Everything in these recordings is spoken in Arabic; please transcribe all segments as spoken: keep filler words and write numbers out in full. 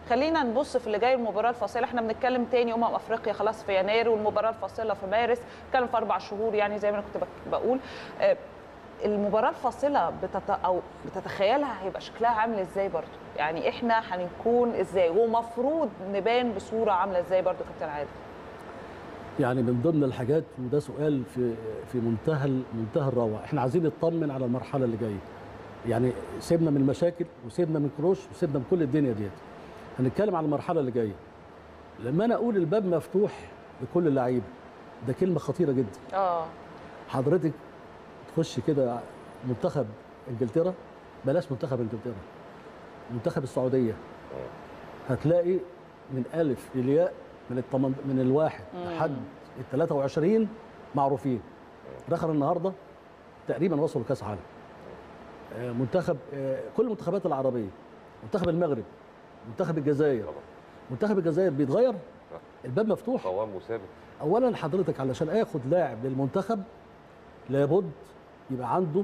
خلينا نبص في اللي جاي، المباراه الفاصله. احنا بنتكلم تاني امم افريقيا خلاص في يناير، والمباراه الفاصله في مارس، بنتكلم في اربع شهور يعني زي ما انا كنت بقول. المباراه الفاصله بتت... او بتتخيلها هيبقى شكلها عامل ازاي برضو؟ يعني احنا هنكون ازاي ومفروض نبان بصوره عامله ازاي برضو كابتن عادل؟ يعني من ضمن الحاجات، وده سؤال في في منتهى منتهى الروعه، احنا عايزين نطمن على المرحله اللي جايه. يعني سيبنا من المشاكل وسيبنا من كروش وسيبنا من كل الدنيا ديت، هنتكلم على المرحله اللي جايه. لما انا اقول الباب مفتوح لكل اللعيبه، ده كلمه خطيره جدا. اه حضرتك تخش كده منتخب انجلترا، بلاش منتخب انجلترا، منتخب السعوديه، هتلاقي من الف للياء من الطمن... من الواحد لحد ال ثلاثة وعشرين معروفين. دخل النهارده تقريبا وصلوا كاس عالم. منتخب كل المنتخبات العربيه، منتخب المغرب، منتخب الجزائر، منتخب الجزائر بيتغير، الباب مفتوح، قوام وثابت. اولا حضرتك علشان اخد لاعب للمنتخب لابد يبقى عنده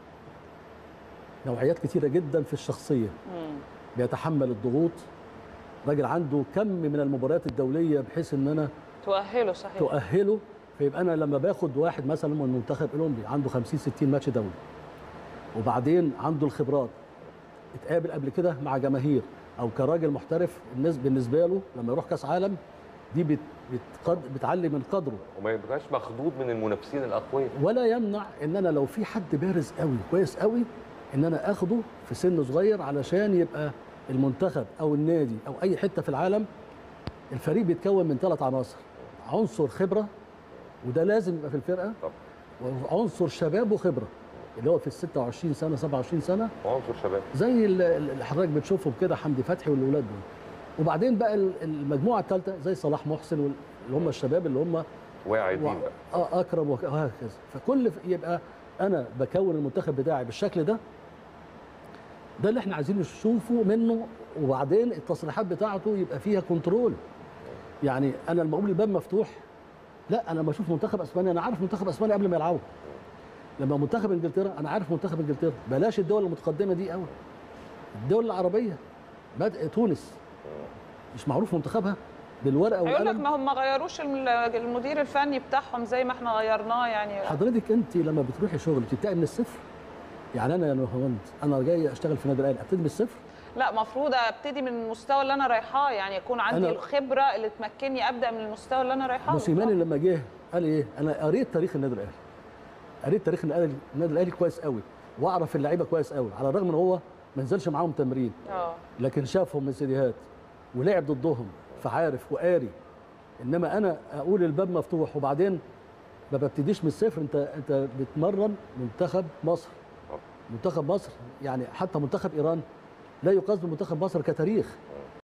نوعيات كتيره جدا في الشخصيه، بيتحمل الضغوط، راجل عنده كم من المباريات الدوليه بحيث ان انا تؤهله. صحيح، تؤهله. فيبقى انا لما باخد واحد مثلا من المنتخب الاولمبي عنده خمسين ستين ماتش دولي، وبعدين عنده الخبرات، اتقابل قبل كده مع جماهير، او كراجل محترف، الناس بالنسبه له لما يروح كاس عالم دي بت بتقد بتعلي من قدره، وما يبقاش مخضوض من المنافسين الاقوياء. ولا يمنع ان انا لو في حد بارز قوي كويس قوي ان انا اخده في سن صغير، علشان يبقى المنتخب او النادي او اي حته في العالم، الفريق بيتكون من ثلاث عناصر: عنصر خبره، وده لازم يبقى في الفرقه، وعنصر شباب وخبره اللي هو في ال ستة وعشرين سنه سبعة وعشرين سنه، وعنصر شباب زي اللي حضرتك بتشوفهم كده، حمدي فتحي والاولاد دول. وبعدين بقى المجموعه الثالثه زي صلاح محسن اللي هم الشباب اللي هم واعدين و... بقى اكرم وهكذا. فكل يبقى انا بكون المنتخب بتاعي بالشكل ده، ده اللي احنا عايزين نشوفه منه. وبعدين التصريحات بتاعته يبقى فيها كنترول. يعني انا لما اقول الباب مفتوح، لا، انا لما اشوف منتخب اسبانيا انا عارف منتخب اسبانيا قبل ما يلعبوا. لما منتخب انجلترا انا عارف منتخب انجلترا. بلاش الدول المتقدمه دي قوي، الدول العربيه، بدء تونس مش معروف منتخبها بالورقه والقلم. هيقول لك ما هم ما غيروش المدير الفني بتاعهم زي ما احنا غيرناه. يعني حضرتك انت لما بتروحي شغل بتبداي من الصفر. يعني انا يا نهاوند انا جاي اشتغل في نادي الاهلي، ابتدي من الصفر؟ لا، المفروض ابتدي من المستوى اللي انا رايحاه، يعني يكون عندي الخبره اللي تمكنني ابدا من المستوى اللي انا رايحاه. موسيماني لما جه قال ايه؟ انا قريت تاريخ النادي الاهلي، قريت تاريخ النادي الاهلي كويس قوي، واعرف اللعيبه كويس قوي، على الرغم ان هو ما نزلش معاهم تمرين، اه لكن شافهم من سيديهات ولعب ضدهم، فعارف وقاري. انما انا اقول الباب مفتوح وبعدين ما ببتديش من الصفر. انت انت بتمرن منتخب مصر، منتخب مصر يعني حتى منتخب ايران لا يقاس بمنتخب مصر كتاريخ.